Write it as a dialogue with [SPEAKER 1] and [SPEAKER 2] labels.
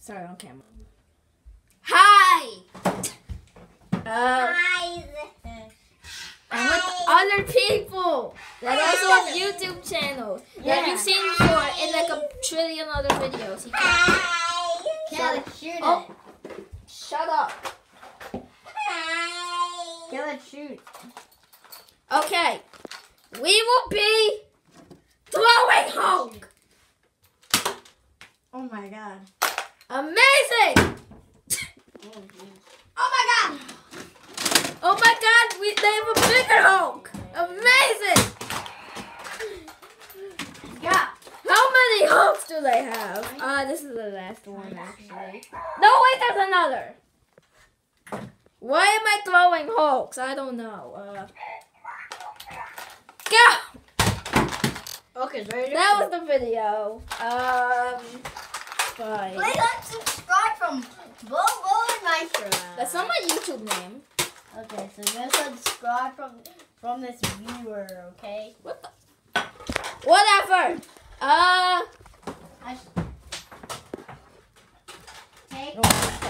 [SPEAKER 1] Sorry, on camera. Hi!
[SPEAKER 2] Hi.
[SPEAKER 1] I'm with other people that also have YouTube channels that you've seen before in like a trillion other videos.
[SPEAKER 2] Kelly, shoot
[SPEAKER 1] Oh.
[SPEAKER 2] it.
[SPEAKER 1] Shut up.
[SPEAKER 2] Kelly, shoot.
[SPEAKER 1] Okay. We will be throwing Hulk.
[SPEAKER 2] Oh my god.
[SPEAKER 1] Amazing!
[SPEAKER 2] Oh my god.
[SPEAKER 1] Oh my god, they have a bigger Hulk! Amazing!
[SPEAKER 2] Yeah.
[SPEAKER 1] How many Hulks do they have? This is the last one actually. No, wait, there's another! Why am I throwing Hulks? I don't know. Go!
[SPEAKER 2] Okay, ready?
[SPEAKER 1] That was the video. Bye.
[SPEAKER 2] Please unsubscribe from Bobo and Maestro.
[SPEAKER 1] That's not my YouTube name.
[SPEAKER 2] Okay, so just subscribe from this viewer, okay?
[SPEAKER 1] What the? Whatever.
[SPEAKER 2] Take